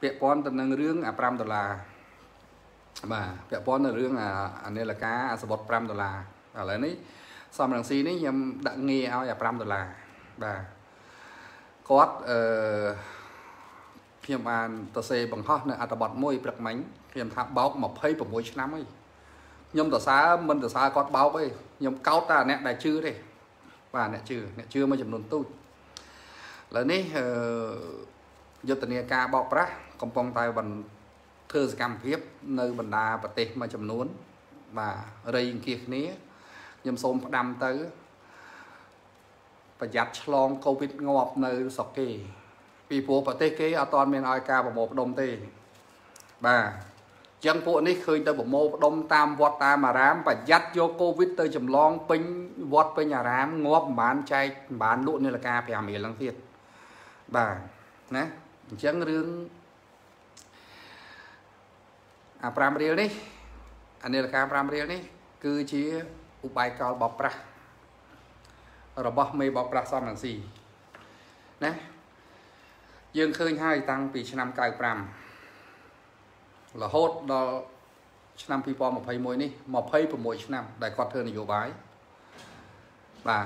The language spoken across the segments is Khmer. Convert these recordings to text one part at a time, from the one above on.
ពាក់ព័ន្ធទៅនឹងរឿងអា$5បាទពាក់ព័ន្ធនឹងរឿងអានាឡិកាអាសបុត$5ឥឡូវនេះសំរងស៊ីនេះខ្ញុំដាក់ងារឲ្យអា$5បាទគាត់ខ្ញុំបានទៅសេបង្ហោះនៅអត្ថបទមួយព្រឹកមិញខ្ញុំថាបោក26ឆ្នាំអីខ្ញុំទៅសើមិនទៅសើគាត់បោកអីខ្ញុំកោតតែអ្នកដែលជឿទេបាទអ្នកជឿមួយចំនួនទូចឥឡូវនេះយុទ្ធនាការបោកប្រាស់កំពុងតែធ្វើសកម្មភាពនៅបណ្ដាប្រទេសមួយចំនួនបាទរៃអង្គាសគ្នាខ្ញុំសូមផ្ដាំទៅប្រយ័ត្នឆ្លងកូវីដងាប់នៅស្រុកគេពីព្រោះប្រទេសគេអត់ទាន់មានឲ្យការប្រមូលផ្ដុំទេបាទចឹងពួកនេះឃើញទៅប្រមូលផ្ដុំតាមវត្តតាមអារាមប្រយ័ត្នយកកូវីដទៅចម្លងពេញវត្តពេញអារាមងាប់មិនបានចែកមិនបានលក់នាឡិកា5រៀលហ្នឹងទៀតបាទណាអញ្ចឹងរឿងអា5រៀលនេះអានាឡិកា5រៀលនេះគឺជាឧបាយកលបោកប្រាស់របស់មេបោកប្រាស់សំរងស៊ីណាយើងឃើញហើយតាំងពីឆ្នាំ95រហូតដល់ឆ្នាំ2021នេះ26ឆ្នាំដែលគាត់ធ្វើនយោបាយបាទ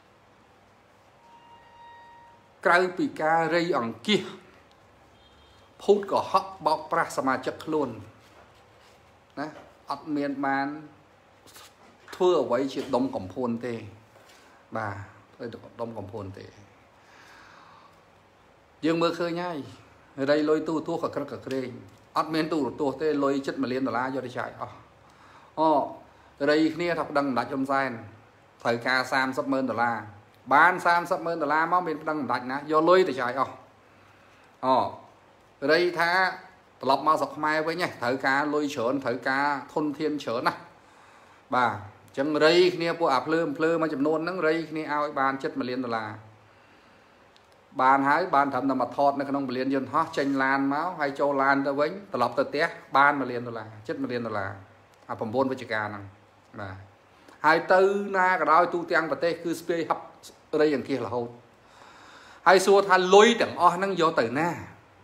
ក្រៅពីការរៃអង្គាសភូតកុហកបោកប្រាស់សមាជិកខ្លួនណាអត់មានបានធ្វើអ្វីជាដុំកំភួនទេបាទធ្វើដុំកំភួនទេយើងមើលឃើញហើយរៃលុយទូរទស្សន៍ក៏ក្រឹកក៏ក្រែងអត់មានទូរទស្សន៍ទេលុយ$7 លានយកទៅចាយអស់រៃគ្នាថាប្តឹងសម្ដេចហ៊ុនសែនត្រូវការ$30,000បាន$30,000មកមានប្តឹងសម្ដេចណាយកលុយទៅចាយអស់រៃថាត្រឡប់មកស្រុកខ្មែរវិញត្រូវការលុយច្រើនត្រូវការធនធានច្រើនណាបាទអញ្ចឹងរៃគ្នាពួកអាភ្លើមួយចំនួនហ្នឹងរៃគ្នាឲ្យបាន$7 លានបានហើយបានត្រឹមតែមកថតនៅក្នុងពលានយន្តហោះចេញឡានមកហើយចូលឡានទៅវិញត្រឡប់ទៅផ្ទះបាន$1 លាន$7 លានអា9វិច្ឆិកាហ្នឹងបាទហើយទៅណាក៏ដោយទូទាំងប្រទេសគឺស្ពាយហັບរៃអង្គាសរហូតហើយសួរថាលុយទាំងអស់ហ្នឹងយកទៅណា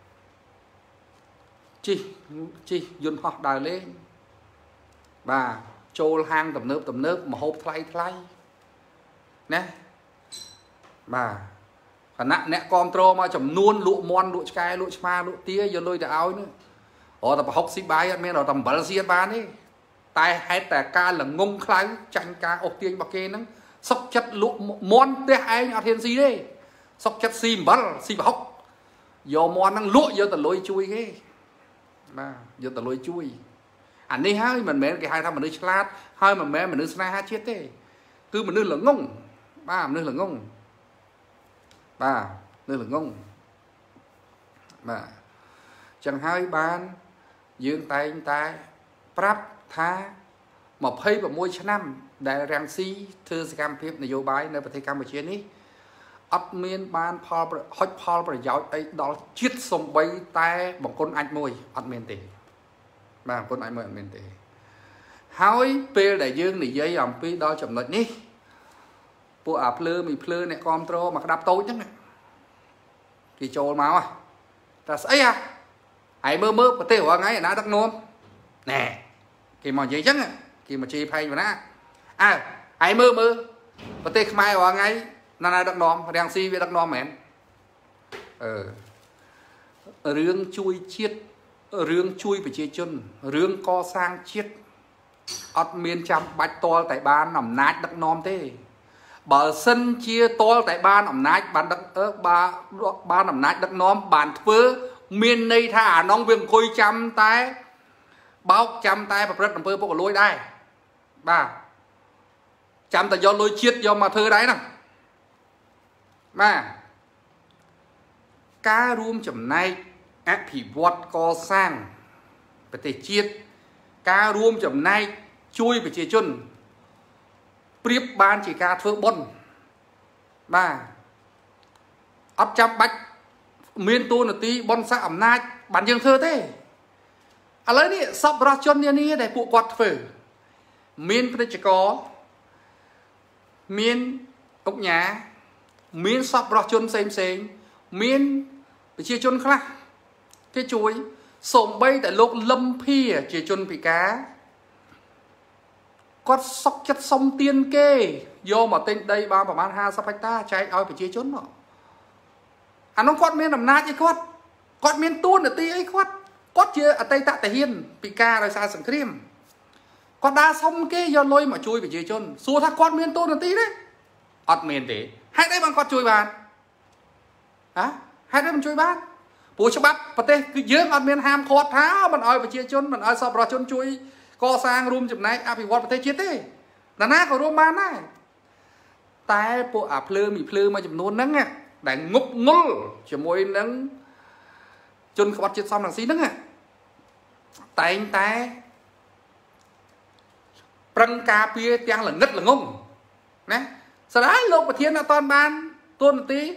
ជិះយន្តហោះដើរលេងបាទចូលហាងទំនើបម្ហូបថ្លៃណាបាទគណៈអ្នកគ្រប់គ្រងមកចំនួនលក់មន់លក់ឆ្កែលក់ឆ្មាលក់ទាយកលុយទៅឲ្យនោះតែប្រហុកស៊ីបាយអត់មានតែអំបិលសៀនបានទេតែហេតុតែការល្ងងខ្លៅចាញ់ការអូសទាញរបស់គេហ្នឹងសុកចិត្តលក់មន់ផ្ទះឯងអត់ហ៊ានស៊ីទេសុកចិត្តស៊ីអំបិលស៊ីប្រហុកយកមន់ហ្នឹងលក់យកទៅលុយជួយគេបាទយកទៅលុយជួយអានេះហើយមិនមែនគេហៅថាមនុស្សឆ្លាតហើយមិនមែនមនុស្សស្នេហាជាតិទេគឺមនុស្សល្ងងបាទមនុស្សល្ងងបាទនៅល្ងងបាទចឹងហើយបានយើងតែងតែប្រាប់ថា26ឆ្នាំដែលរាំងស៊ីធ្វើសកម្មភាពនយោបាយនៅប្រទេសកម្ពុជានេះអត់មានបានហុចផលប្រយោជន៍អីដល់ជាតិសំបីតែបង្គន់អាចមួយអត់មានទេបាទបង្គន់អាចមួយអត់មានទេហើយពេលដែលយើងនិយាយអំពីដល់ចំណុចនេះពួកអាភ្លើមីភ្លើអ្នកគ្រប់គ្រងមកក្តាប់តូចហ្នឹងគេចូលមកតែស្អីហើយមើលប្រទេសរាល់ថ្ងៃណាដឹកនាំណែគេមកនិយាយចឹងគេមកជេរផែងណាហើយមើលប្រទេសខ្មែររាល់ថ្ងៃណាដឹកនាំរាំងស៊ីវាដឹកនាំមែនរឿងជួយជាតិរឿងជួយប្រជាជនរឿងកសាងជាតិអត់មានចាំបាច់តលតែបានអំណាចដឹកនាំទេបើសិនជាតលតែបានអំណាចបានដឹកបានអំណាចដឹកនាំបានធ្វើមានន័យថាអានោះវាអង្គុយចាំតែបោកចាំតែប្រព្រឹត្តអំពើពុករលួយដែរបាទចាំតែយកលុយជាតិយកមកធ្វើដែរហ្នឹងបាទការរួមចំណែកអភិវឌ្ឍកសាងប្រទេសជាតិការរួមចំណែកជួយប្រជាជនប្រៀបបានជាការធ្វើបុណ្យបាទអត់ចាំបាច់មានតួនាទីបុណ្យស័ក្តិអំណាចបានយើងធ្វើទេឥឡូវនេះសប្បុរសជននានាដែលពួកគាត់ធ្វើមានពាណិជ្ជករមានអង្គញាមានសប្បុរសជនផ្សេងមានប្រជាជនខ្លះ cái chuối sồm bay tại lúc lâm phi chỉ chôn bị cá có sóc chất sông tiên kê vô mà tên đây baประมาณ50 hectare chạy ao phải chia chốn nó nó quát miên làm nát chứ quát miên tuôn ở tí ấy quát chia ở tây tạ tại hiên bị ca rồi xa sừng cream quát đa sông kê do lôi mà chui phải chia chốn xua thác quát miên tuôn ở tí đấy ọt miên thế hai đấy bằng quát chui bàn hả hai đấy bằng chui bàn bố cho bắp và tê cứ dưỡng ọt miên ham khót tháo mình ơi phải chia chốn mình ơi sao rồi chốn chui co sang room chụp này à vì vật thế chết thế là na của room ban này tai bộ à phơ mì phơ mà chụp nôn nắng à để ngục ngul chỉ môi nắng chôn bắt chết xong là xí nắng à tay prăng cà phê tiếng là ngất là ngông nè sau đó lúc mà thiên là toàn ban tôn một tí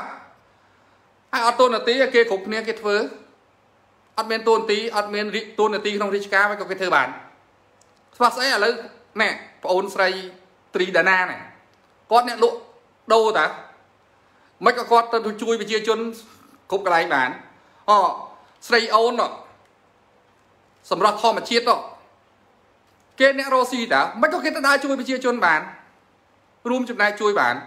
tôn một tí kia cục nè cái phơ admin tôn tí admin tôn một tí không đi cá với cái thơ bản phát sẽ là nè ôn say tri đà này con nè lộ đâu ta mấy cái con tôi chui bị chia chôn cục cái này bản say ôn rồi sầm rọt thò mà chết rồi cái nè rosi ta mấy cái ta chui bị chia chôn bản room chụp này chui bản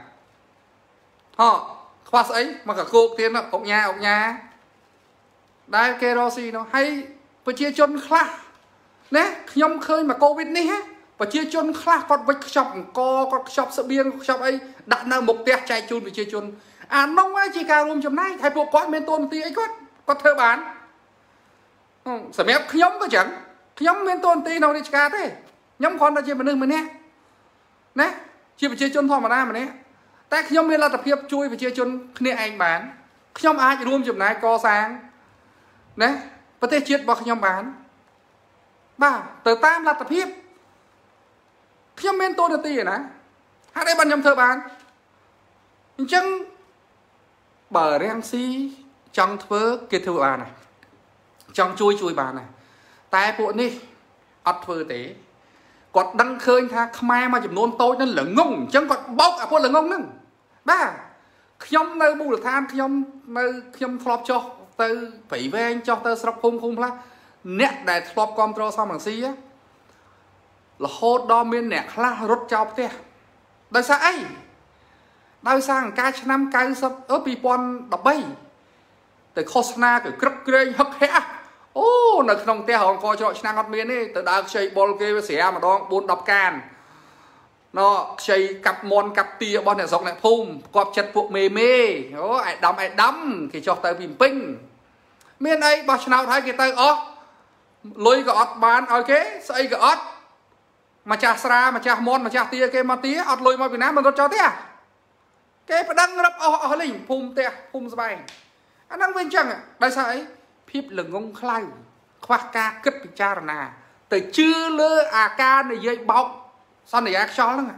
phát ấy mà cả cô tiên đó ốc nhà đây cái rosi nó hay bị chia chôn khá nè nhom khơi mà covid này ha và chia chôn khá con vạch chọc con chọc sợ biên chọc ấy đặt nào mục tiêu chạy chôn bị chia chôn nông ai chỉ cả room chấm này thay bộ con bên tôn tí ấy có thơ bán sợ mép nhom có chẳng nhom bên tôn tí nào đi cả thế nhom con là chia mà nương mà nè chia bị chia chôn thôi mà ra mà nè tại nhom bên là tập hiệp chui bị chia chôn nè anh bán nhom ai chỉ room chấm này co sang nè và thế chết bao nhom bán ba từ tam là tập hiệp khi men tôi được tiền á hai đây ban nhầm thơ bán chân bờ reng si trong thơ kia thơ bàn này trong chui bàn này tai bộ đi ắt thơ tế còn đăng khơi tha khmai mà chụp nôn tôi nó là ngông chân còn bốc à là ngông nưng ba nhom nơi bu được than nhom flop cho từ phải về anh cho tơ sọc không là nét đại flop control xong bằng xí á là hốt đo miên nét là rốt chọc thế đời sao ấy đời sang cái năm cái sắp ở bị pon đập bay từ khosna cái cực kê hấp hẽ nó không te hòn coi cho năng ngọt miên đi từ đã chơi ball kê xẻ mà đo 4-10 can nó chơi cặp mòn cặp tia bọn này dọc lại phum cọp chật phụ mê ai đâm thì cho tới bìm pinh miền ấy bao nào thấy cái tay lôi cái ọt bán ok xây cái ọt mà cha sra mà cha mòn mà cha tia cái mà tia ọt lôi mà Việt Nam mình có cho thế à cái phải đăng rập linh phum te phum bay anh đang bên chẳng tại sao ấy phíp lừng ngông khai khoa ca cất bị cha rồi nè từ chưa lơ ca này dây bọc sao này ác cho lắm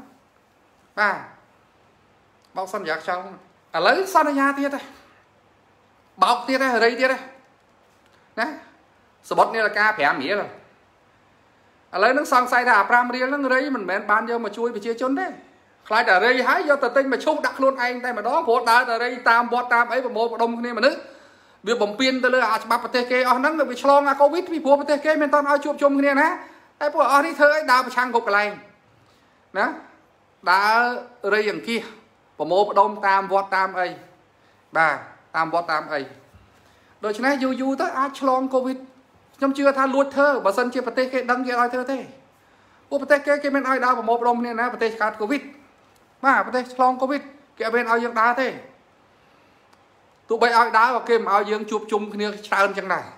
bọc sao này ác cho lấy sao này nhà tia đây bọc tia đây ở đây tia đây nè spot này là ca phẻ mía rồi lấy nó sang say đà pram riêng nó rây mình bén ban vô mà chui bị chia chốn đấy khai đà rây hái do tờ tinh mà chúc đặt luôn anh tay mà đó phốt đá tờ rây tam bọt tam ấy và một đông này mà nước việc bấm pin tờ lơ bắp tê kê nắng được bị chlong covid bị phô tê kê mình toàn ao chụp chung cái này nè ai bộ đi thơ ấy đào trang cục cái này nè đã râyอย่างkia và một đông tam bọt tam ấy tam bọt tam ấy rồi cho nên dù tới ai chlong covid trong chưa tha luốt thơ bà sân chia bát tê cái đăng kia ai thơ thế bát tê cái bên ai đào vào một đông này nè bát tê khát covid bát tê chlong covid cái bên ai dương đá thế tụi bay ai đá vào kia mà ai dương chụp chung cái này trơn chẳng này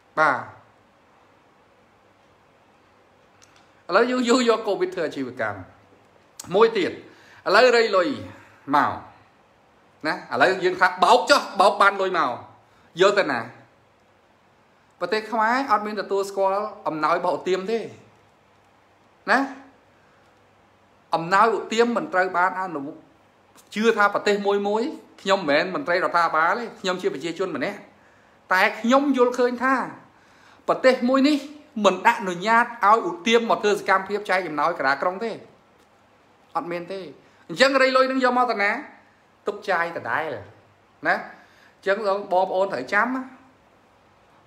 lấy dù do covid thừa chịu cảm môi tiền lấy đây lôi màu nè lấy dương khác bóc ban lôi màu dơ tên nè và thế không ai admin là tôi score nói bảo tiêm thế nè nói bảo tiêm mình trai bán ăn chưa tha và tê môi nhom mền mình trai đào tha bá đấy nhom chưa phải chia chôn mà nè tại nhom vô khơi tha và tê môi ní mình đã nổi nhát áo ủ tiêm một thơ cam phiếp chay em nói cả đá trong thế admin thế chẳng đây lôi đứng do mau tận nè túc chay tận đáy rồi nè chẳng bom ôn thời chám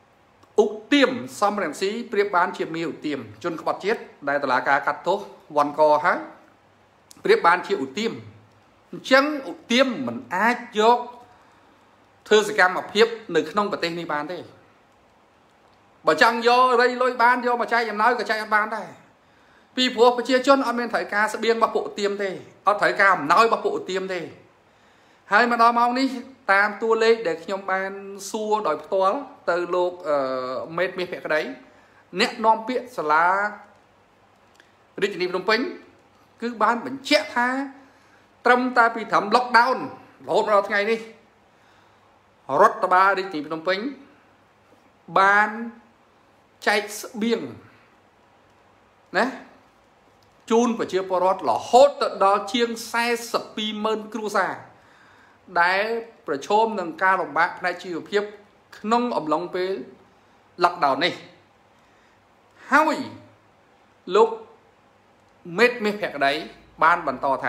ទៀមសំរងស៊ីប្រៀបបានជាមីឧទាមជនក្បត់ជាតិដែលតឡាការកាត់ទោសវ៉ាន់កហើយប្រៀបបានជាឧទាមអញ្ចឹងឧទាមមិនអាចយកធ្វើសកម្មភាពនៅក្នុងប្រទេសនេះបានទេបើចង់យករៃលុយបានយកមកចែកអំណោយក៏ចែកអត់បានដែរពីព្រោះប្រជាជនអត់មានត្រូវការស្បៀងរបស់ពួកឧទាមទេអត់ត្រូវការអំណោយរបស់ពួកឧទាមទេហើយមកដល់ម៉ោងនេះតាមតួលេខដែលខ្ញុំបានសួរដោយផ្ទាល់ទៅលោកមេតមាសភក្តីអ្នកនាំពាក្យសាលារាជធានីភ្នំពេញគឺបានបញ្ជាក់ថាត្រឹមតែពីត្រឹម lockdown រហូតមកដល់ថ្ងៃនេះរដ្ឋបាលរាជធានីភ្នំពេញបានចែកស្បៀងណាជូនប្រជាពលរដ្ឋរហូតទៅដល់ជាង 42,000 គ្រួសារដែលប្រឈមនឹងការលំបាកផ្នែកជីវភាពក្នុងអំឡុងពេល lockdown នេះហើយលោកមេតមាសភក្តីបានបន្តថា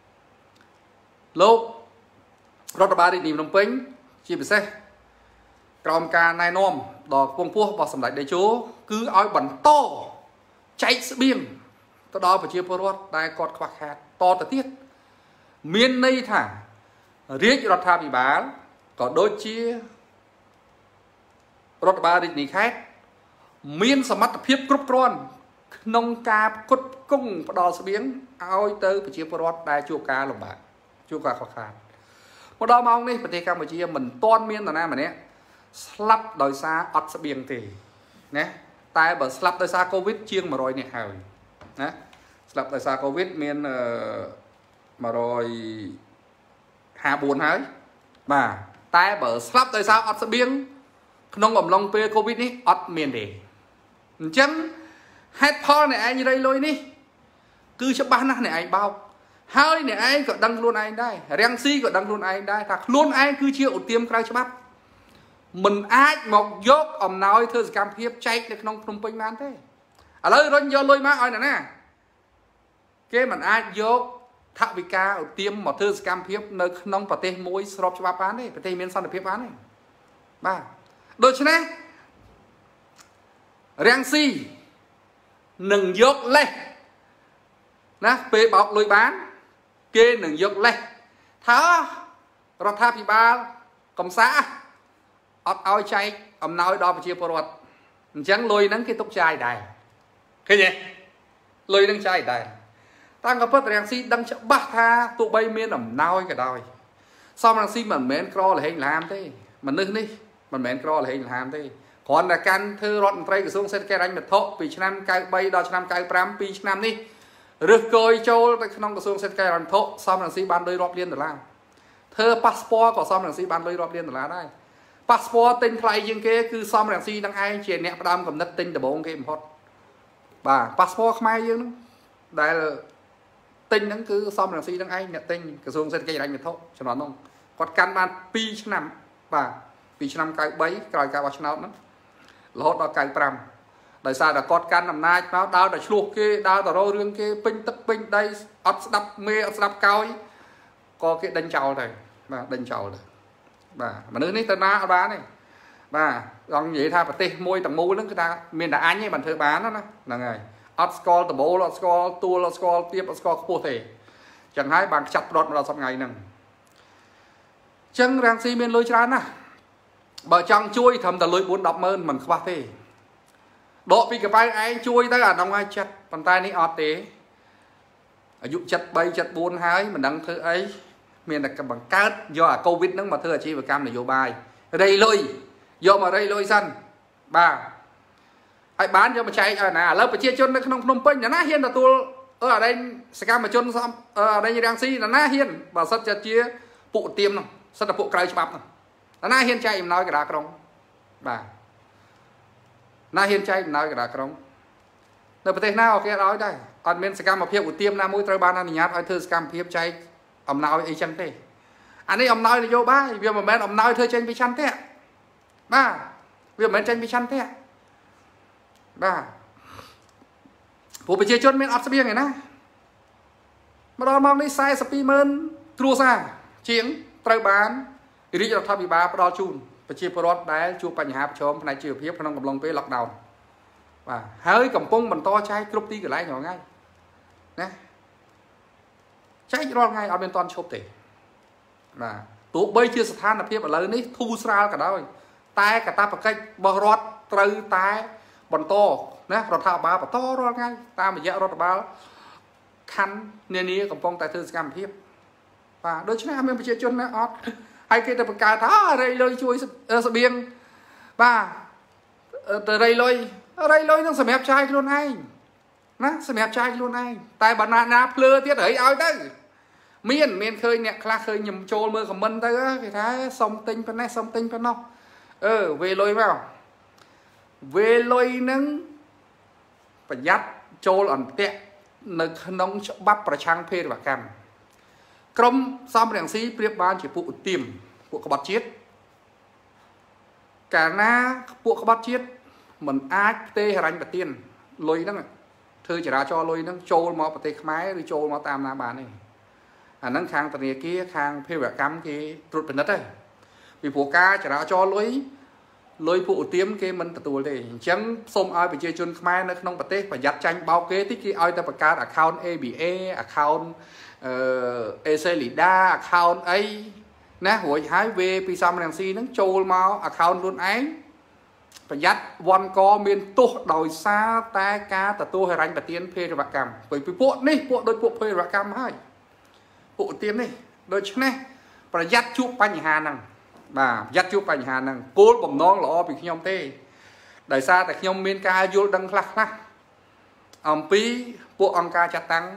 លោករដ្ឋបាលរាជធានីភ្នំពេញជាពិសេសក្រោមការណែនាំដ៏ខ្ពង់ខ្ពស់របស់សម្ដេចតេជោគឺឲ្យបន្តចែកស្បៀងទៅដល់ប្រជាពលរដ្ឋដែលគាត់ខ្វះខាតតទៅទៀតមានន័យថារាជរដ្ឋាភិបាលក៏ដូចជារដ្ឋបាលរាជធានីខេត្តមានសមត្ថភាពគ្រប់គ្រាន់ក្នុងការផ្គត់ផ្គង់ផ្ដល់ស្បៀងឲ្យទៅប្រជាពលរដ្ឋដែលជួបការលំបាកជួបការខ្វះខាតមកដល់ម៉ោងនេះប្រទេសកម្ពុជាមិនទាន់មាននរណាម្នាក់ស្លាប់ដោយសារអត់ស្បៀងទេណាតែបើស្លាប់ដោយសារកូវីដជាង100នាក់ហើយណាស្លាប់ដោយសារកូវីដមាន154ហើយបាទតែបើស្លាប់ដោយសារអត់ស្បៀងក្នុងអំឡុងពេលកូវីដនេះអត់មានទេអញ្ចឹងហេតុផលអ្នកឯងរៃលុយនេះគឺច្បាស់ណាស់អ្នកឯងបោកហើយអ្នកឯងក៏ដឹងខ្លួនឯងដែររាំងស៊ីក៏ដឹងខ្លួនឯងដែរថាខ្លួនឯងគឺជាឧទាមក្រៅច្បាប់មិនអាចមកយកអំណោយធ្វើសកម្មភាពចែកនៅក្នុងភ្នំពេញបានទេឥឡូវរុញយកលុយមកឲ្យណាគេមិនអាចយកថវិកាឧទាមមកធ្វើសកម្មភាពនៅក្នុងប្រទេសមួយស្របច្បាប់បានទេប្រទេសមានសន្តិភាពបានទេបាទដូច្នេះរាំងស៊ីនឹងយកលេសណាពេលបោកលុយបានគេនឹងយកលេសថារដ្ឋាភិបាលកំសាអត់ឲ្យចែកអំណោយដល់ប្រជាពលរដ្ឋអញ្ចឹងលុយហ្នឹងគេទុកចាយដែរឃើញទេលុយហ្នឹងចាយដែរតាំងក៏ពិតរាំងស៊ីដឹងច្បាស់ថាទោះបីមានអំណោយក៏ដោយសមរាំងស៊ីមិនមែនក្រលហេងលហាមទេមនុស្សនេះមិនមែនក្រលហេងលហាមទេគ្រាន់តែកាន់ធ្វើរដ្ឋមន្ត្រីក្រសួងសេដ្ឋកិច្ចហិរញ្ញវត្ថុពីឆ្នាំ93ដល់ឆ្នាំ95 2ឆ្នាំនេះរើសគយចូលទៅក្នុងក្រសួងសេដ្ឋកិច្ចហិរញ្ញវត្ថុសមរាំងស៊ីបានលុយរាប់លានដុល្លារធ្វើប៉ាសពតក៏សមរាំងស៊ីបានលុយរាប់លានដុល្លារដែរប៉ាសពតទិញថ្លៃជាងគេគឺសមរាំងស៊ីនឹងឯងជាអ្នកផ្ដើមកំណត់ទិញដំបូងគេបំផុតបាទប៉ាសពតខ្មែរយើងហ្នឹងដែលទិញហ្នឹងគឺសមរាំងស៊ីនឹងឯងអ្នកទិញក្រសួងសេដ្ឋកិច្ចហិរញ្ញវត្ថុចំនួននោះគាត់កាន់បាន2ឆ្នាំបាទពីឆ្នាំ93ក្រោយការបោះឆ្នោតហ្នឹងរហូតដល់95ដោយសារតែគាត់កាន់អំណាចមកដើរតែឆ្លោះគេដើរតែរោរឿងគេពេញទឹកពេញដីអត់ស្ដាប់មេអត់ស្ដាប់កោយក៏គេដេញចោលទៅបាទដេញចោលទៅបាទមនុស្សនេះទៅណាអត់បានទេបាទចង់និយាយថាប្រទេសមួយទាំងមូលហ្នឹងគឺថាមានតែអញទេបានធ្វើបានណាហ្នឹងហើយអត់ស្គាល់ដបូលអត់ស្គាល់ទួលអត់ស្គាល់ទៀបអត់ស្គាល់ខ្ពស់ទេចឹងហើយបានខ្ចាត់ប្រត់មកដល់សប្តាហ៍ហ្នឹងចឹងរាំងស៊ីមានលុយច្រើនណាស់បើចង់ជួយត្រឹមតែលុយ 4-10 ម៉ឺនមិនខ្វះទេដកពីកប៉ៅឯងជួយទៅអានោះឲ្យចិត្តប៉ុន្តែនេះអត់ទេអាយុ73 74ហើយមិនដឹងធ្វើអីមានតែបង្កើតយកអាកូវីដហ្នឹងមកធ្វើអាជីវកម្មនយោបាយរៃលុយយកមករៃលុយសិនបាទហើយបានយកមកចែកឲ្យណាឥឡូវប្រជាជននៅក្នុងភ្នំពេញណាហ៊ានទទួលអដែងសកម្មជនអដែងរាំងស៊ីណាហ៊ានបើសិតជាពួកទៀមនោះសិតតែពួកក្រៅច្បាប់នោះណាហ៊ានចែកអំណោយកណ្ដាលក្រុងបាទណាហ៊ានចែកអំណោយកណ្ដាលក្រុងនៅប្រទេសណាក៏គេឲ្យដែរអត់មានសកម្មភាពឧទាមណាមួយត្រូវបានអនុញ្ញាតឲ្យធ្វើសកម្មភាពចែកអំណោយអីចឹងទេអានេះអំណោយនយោបាយវាមិនមែនអំណោយធ្វើចេញពីឆន្ទៈបាទវាមិនមែនចេញពីឆន្ទៈបាទពួកប្រជាជនមានអត់ស្បៀងឯណាមកដល់ម៉ោងនេះ42,000 គ្រួសារជាងត្រូវបានរាជរដ្ឋាភិបាលផ្ដល់ជូនប្រជាពលរដ្ឋដែលជួបបញ្ហាប្រឈមផ្នែកជីវភាពក្នុងកំឡុងពេល lockdown បាទហើយកំពុងបន្តចែកគ្រប់ទីកន្លែងរាល់ថ្ងៃណាចែករាល់ថ្ងៃអត់មានតន់ឈប់ទេបាទទោះបីជាស្ថានភាពឥឡូវនេះធូរស្រាលក៏ដោយតែកាតព្វកិច្ចរបស់រដ្ឋត្រូវតែបន្តណារដ្ឋាភិបាលបន្តរាល់ថ្ងៃតាមរយៈរដ្ឋបាលខណ្ឌនានាកំពុងតែធ្វើសកម្មភាពបាទដូច្នេះអត់មានប្រជាជនណាអត់ហើយគេទៅបង្កើតថារៃលុយជួយស្បៀងបាទទៅរៃលុយនឹងសម្រាប់ចាយខ្លួនឯងណាសម្រាប់ចាយខ្លួនឯងតែបើណាភ្លើទៀតហើយឲ្យទៅមានឃើញអ្នកខ្លះឃើញខ្ញុំចូលមើលខមមិនទៅគេថាសុំទិញប៉ុណ្ណេះសុំទិញប៉ុណ្ណោះវេលុយមកវេលុយនឹងប្រយ័ត្នចូលអន្ទាក់នៅក្នុងច្បាប់ប្រឆាំងភេរវកម្មក្រមសំរងស៊ីប្រៀបបានជាពួកឧទាមពួកក្បត់ជាតិកាលណាពួកក្បត់ជាតិមិនអាចផ្ទេហិរញ្ញប្បទានលុយហ្នឹងធ្វើចរាចរណ៍លុយហ្នឹងចូលមកប្រទេសខ្មែរឬចូលមកតាមណាបានទេអាហ្នឹងខាងធនាគារខាងភេរវកម្មគេត្រួតពិនិត្យទេពីព្រោះការចរាចរណ៍លុយពួកឧទាមគេមិនទទួលទេអញ្ចឹងសូមឲ្យប្រជាជនខ្មែរនៅក្នុងប្រទេសប្រយ័ត្នចាញ់បោកគេតិចគេឲ្យតែបង្កើត account ABA account Eselida account អីណារួចហើយវេពីសំរងស៊ីហ្នឹងចូលមក account ខ្លួនឯងប្រយ័ត្នវ៉ាន់កមានទោសដោយសារតែការទទួលហិរញ្ញប្បទានភេរវកម្មពីពួកនេះពួកដូចពួកភេរវកម្មហើយពួកឧទាមនេះដូច្នេះប្រយ័ត្នជួបបញ្ហាហ្នឹងបាទប្រយ័ត្នជួបបញ្ហាហ្នឹងគោលបំណងល្អពីខ្ញុំទេដោយសារតែខ្ញុំមានការយល់ដឹងខ្លះអំពីពួកអង្គការចាត់តាំង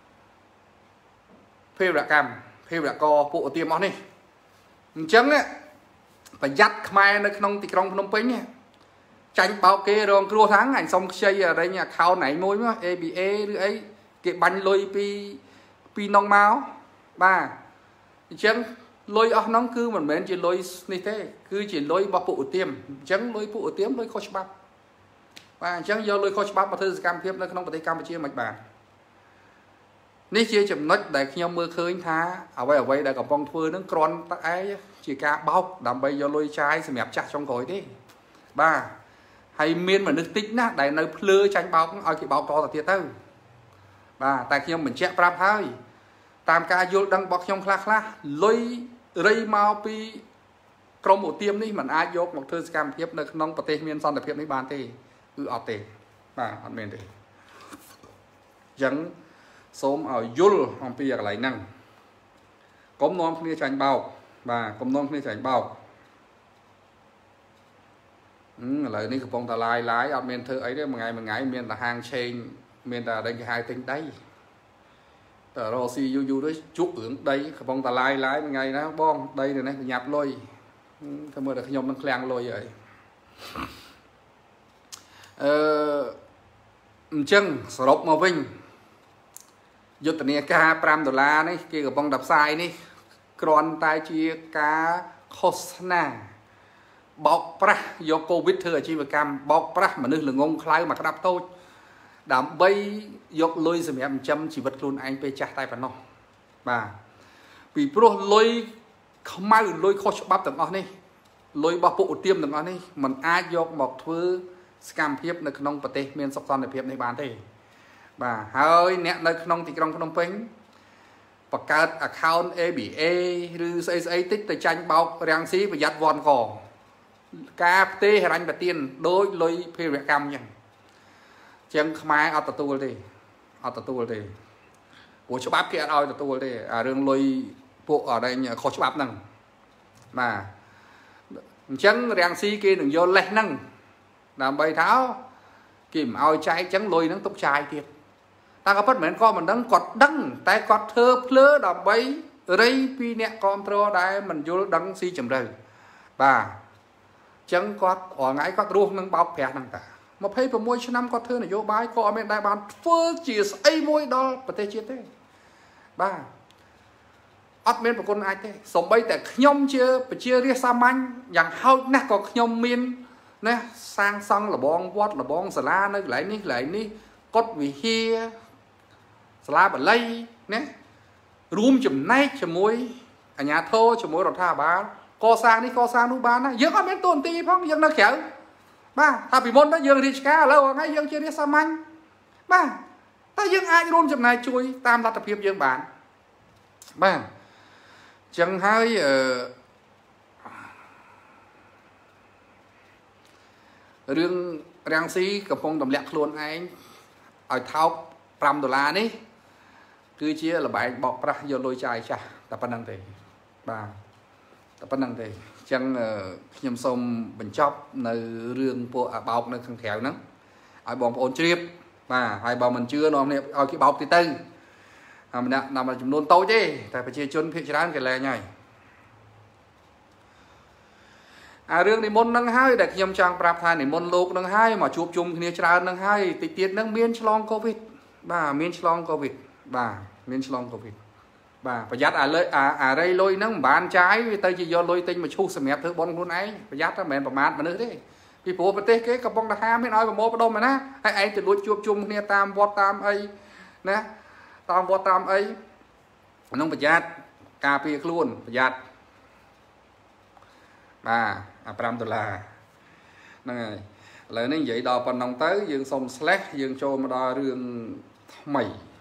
ភេរវកម្មភេរវករពួកឧទាមអស់នេះអញ្ចឹងប្រយ័ត្នខ្មែរនៅក្នុងទីក្រុងភ្នំពេញនេះចាញ់បោកគេរងគ្រោះថាអញសុំខ្ចីអរិញ account ណៃមួយមក ABA ឬអីគេបាញ់លុយពីនងមកបាទអញ្ចឹងលុយអស់ហ្នឹងគឺមិនមែនជាលុយនេះទេគឺជាលុយរបស់ពួកឧទាមអញ្ចឹងលុយពួកឧទាមលុយខុសច្បាប់បាទអញ្ចឹងយកលុយខុសច្បាប់មកធ្វើសកម្មភាពនៅក្នុងប្រទេសកម្ពុជាមិនបាននេះជាចំណុចដែលខ្ញុំមើលឃើញថាអ្វីដែលកំពុងធ្វើហ្នឹងគ្រាន់តែជាការបោកដើម្បីយកលុយចាយសម្រាប់ចាស់ចុងក្រោយទេបាទហើយមានមនុស្សតិចណាស់ដែលនៅភ្លើចាញ់បោកឲ្យគេបោកតទៅទៀតទៅបាទតែខ្ញុំបញ្ជាក់ប្រាប់ហើយតាមការយល់ដឹងរបស់ខ្ញុំខ្លះលុយរៃមកពីក្រមឧទាមនេះมันអាចយកមកធ្វើសកម្មភាពនៅក្នុងប្រទេសមានសន្តិភាពនេះបានទេគឺអត់ទេបាទអត់មែនទេអញ្ចឹងសូមឲ្យយល់អំពីកន្លែងហ្នឹងកុំនាំគ្នាចាញ់បោកបាទកុំនាំគ្នាចាញ់បោកឥឡូវនេះកំពុងតែឡាយអត់មានធ្វើអីទេមួយថ្ងៃមានតែហាងឆេងមានតែអីគេហៅទិញដីតែរកស៊ីយូរទៅជក់រឿងដីកំពុងតែឡាយមួយថ្ងៃណាបងដីនៅនេះប្រញាប់លុយធ្វើមើលតែខ្ញុំនឹងឃ្លាំងលុយហើយអញ្ចឹងសរុបមកវិញយុទ្ធនាការ$5នេះគេកំពុងតែផ្សាយនេះគ្រាន់តែជាការឃោសនាបោកប្រាស់យកកូវីដធ្វើអាជីវកម្មបោកប្រាស់មនុស្សល្ងងខ្លៅមកក្តាប់តូចដើម្បីយកលុយសម្រាប់ចិញ្ចឹមជីវិតខ្លួនឯងពេលចាស់តែប៉ុណ្ណោះបាទពីព្រោះលុយខ្មៅលុយខុសច្បាប់ទាំងអស់នេះលុយរបស់ពួកឧទាមទាំងអស់នេះมันអាចយកមកធ្វើសកម្មភាពនៅក្នុងប្រទេសមានសុខសន្តិភាពនេះបានទេបាទហើយអ្នកនៅក្នុងទីក្រុងភ្នំពេញបង្កើត account ABA ឬស្អីតិចទៅចាញ់បោករាំងស៊ីប្រយ័ត្នវ៉ាន់កការផ្ទេហិរញ្ញប្បទានដោយលុយភេរវកម្មអញ្ចឹងខ្មែរអត់ទទួលទេព្រោះច្បាប់គេអត់ឲ្យទទួលទេអារឿងលុយពួកអរែងខុសច្បាប់ហ្នឹងបាទអញ្ចឹងរាំងស៊ីគេនឹងយកលេសហ្នឹងដើម្បីថាគេមិនឲ្យចែកអញ្ចឹងលុយហ្នឹងទុកចាយទៀតតែក៏ពិតមិនមែនក៏មិនដឹងគាត់ដឹងតែគាត់ធ្វើភ្លើដើម្បីរៃពីអ្នកគ្រប់គ្រងដែលមិនយល់ដឹងស៊ីជម្រៅបាទអញ្ចឹងគាត់រាល់ថ្ងៃគាត់រស់នឹងបោកប្រាស់ហ្នឹងតា26ឆ្នាំគាត់ធ្វើនយោបាយក៏អត់មានដែលបានធ្វើជាស្អីមួយដល់ប្រទេសជាតិទេបាទអត់មានប្រគុណអាចទេសូម្បីតែខ្ញុំជាប្រជារាស្ត្រសាមញ្ញយ៉ាងហោចណាស់ក៏ខ្ញុំមានណាសាងសង់លបងវត្តលបងសាលានៅកន្លែងនេះកុដិវិហារសាលាបាលីណារួមចំណែកជាមួយអាជ្ញាធរជាមួយរដ្ឋាភិបាល co sang nu bán á dương có mấy tuần ti phong dương nó khéo ba thà bị môn đó dương thì cá lâu ngay dương chưa đi xa manh ba ta dương ai luôn chậm này chui tam ta tập hiệp dương bản ba chẳng hay riêng răng xí cầm phong tầm lẹt luôn anh ở thao $5 ní cứ chia là bài bọc ra vô lôi chai chả tập năng thì ba tập năng thì chẳng nhầm xong bình chóp nơi riêng bộ bọc nơi khăn khéo nắng ai bọn ổn trip mà hai bọn mình chưa nó ở cái bọc thì tư mình đã nằm là chúng nôn tối chứ tại phải chia chôn phía trái cái lè nhảy riêng này môn nâng hai để nhầm trang prap thai này môn lục nâng hai mà chụp chung thì trái nâng hai thì tiết nâng miên chlong covid ba miên chlong covid ba miên chlong covid ba phải dắt đây lôi nâng bán trái vì tây chỉ do lôi tinh mà chu sầm mép thứ bon luôn ấy phải dắt ra mền bả mát mà nữa thế vì phố bờ tây cái cặp bông đặc ham mới nói vào mô bắt đầu mà ná hay anh từ lối chụp chung nè tam vót tam ấy nè tam vót tam ấy nông phải dắt cà phê luôn phải dắt ba $5 này lời nên vậy đò phần nông tới dương sông slash dương cho mà đo rương mày